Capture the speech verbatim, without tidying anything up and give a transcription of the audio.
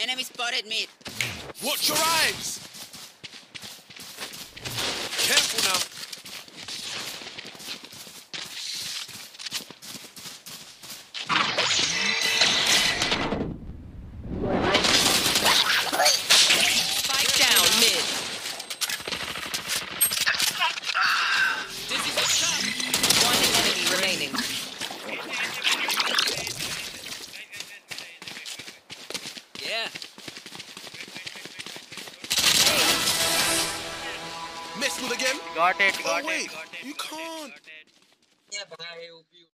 Enemy spotted mid. Watch your eyes! Careful now. Spike down mid. This is a shot. One enemy remaining. Yeah. Missed with again? Got it, Oh got wait, it, got it. you can't.